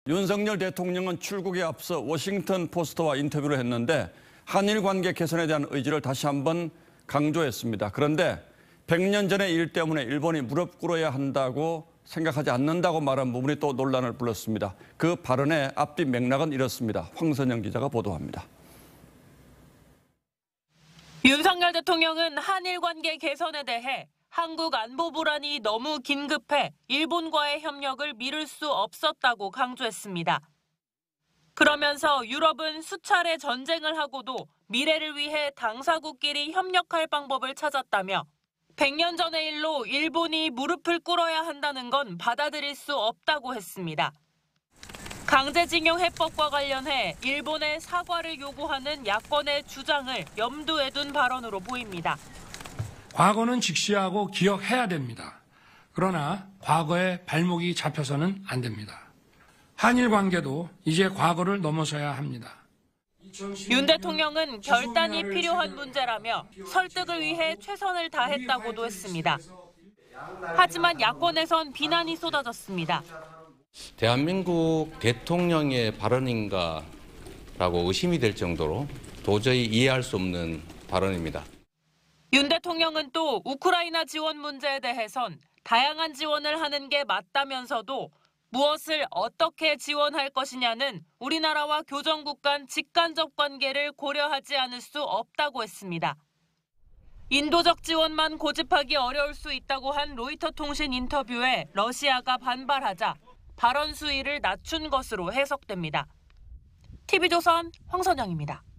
윤석열 대통령은 출국에 앞서 워싱턴 포스트와 인터뷰를 했는데 한일 관계 개선에 대한 의지를 다시 한번 강조했습니다. 그런데 100년 전의 일 때문에 일본이 무릎 꿇어야 한다고 생각하지 않는다고 말한 부분이 또 논란을 불렀습니다. 그 발언의 앞뒤 맥락은 이렇습니다. 황선영 기자가 보도합니다. 윤석열 대통령은 한일 관계 개선에 대해 한국 안보 불안이 너무 긴급해 일본과의 협력을 미룰 수 없었다고 강조했습니다. 그러면서 유럽은 수차례 전쟁을 하고도 미래를 위해 당사국끼리 협력할 방법을 찾았다며 100년 전의 일로 일본이 무릎을 꿇어야 한다는 건 받아들일 수 없다고 했습니다. 강제징용 해법과 관련해 일본의 사과를 요구하는 야권의 주장을 염두에 둔 발언으로 보입니다. 과거는 직시하고 기억해야 됩니다. 그러나 과거에 발목이 잡혀서는 안 됩니다. 한일 관계도 이제 과거를 넘어서야 합니다. 윤 대통령은 결단이 필요한 문제라며 설득을 위해 최선을 다했다고도 했습니다. 하지만 야권에선 비난이 쏟아졌습니다. 대한민국 대통령의 발언인가라고 의심이 될 정도로 도저히 이해할 수 없는 발언입니다. 윤 대통령은 또 우크라이나 지원 문제에 대해선 다양한 지원을 하는 게 맞다면서도 무엇을 어떻게 지원할 것이냐는 우리나라와 교정국 간 직간접 관계를 고려하지 않을 수 없다고 했습니다. 인도적 지원만 고집하기 어려울 수 있다고 한 로이터 통신 인터뷰에 러시아가 반발하자 발언 수위를 낮춘 것으로 해석됩니다. TV조선 황선영입니다.